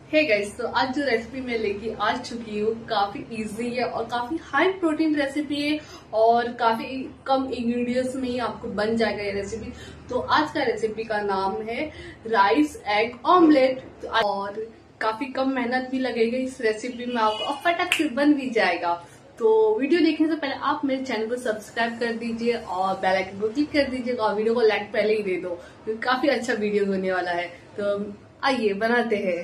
Hey guys, तो आज जो रेसिपी मैं लेके आ चुकी हूँ काफी इजी है और काफी हाई प्रोटीन रेसिपी है और काफी कम इंग्रेडिएंट्स में ही आपको बन जाएगा ये रेसिपी। तो आज का रेसिपी का नाम है राइस एग ऑमलेट और काफी कम मेहनत भी लगेगी इस रेसिपी में आपको और फटाक से बन भी जाएगा। तो वीडियो देखने से पहले आप मेरे चैनल को सब्सक्राइब कर दीजिए और बेल आइकन को क्लिक कर दीजिएगा और वीडियो को लाइक पहले ही दे दो क्योंकि काफी अच्छा वीडियो होने वाला है। तो आइए बनाते हैं।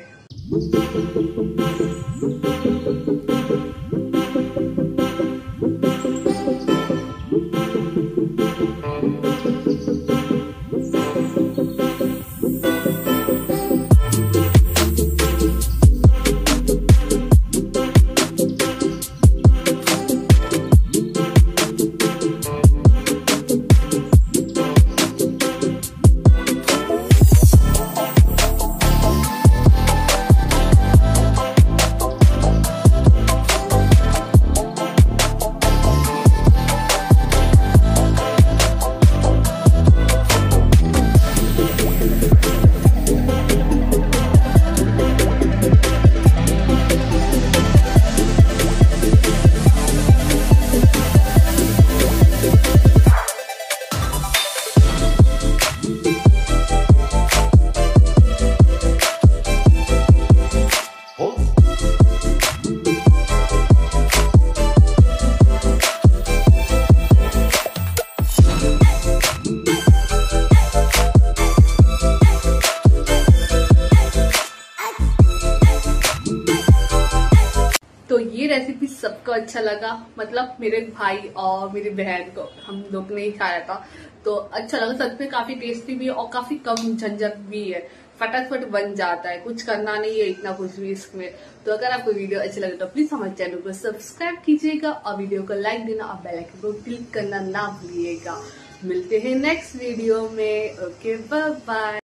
तो ये रेसिपी सबको अच्छा लगा, मतलब मेरे भाई और मेरी बहन को, हम लोग ने ही खाया था तो अच्छा लगा। सच में काफी टेस्टी भी है और काफी कम झंझट भी है, फटाफट बन जाता है, कुछ करना नहीं है इतना कुछ भी इसमें। तो अगर आपको वीडियो अच्छी लगे तो प्लीज हमारे चैनल को सब्सक्राइब कीजिएगा और वीडियो को लाइक देना और बेल आइकन को क्लिक करना ना भूलिएगा। मिलते हैं नेक्स्ट वीडियो में। Okay, bye bye.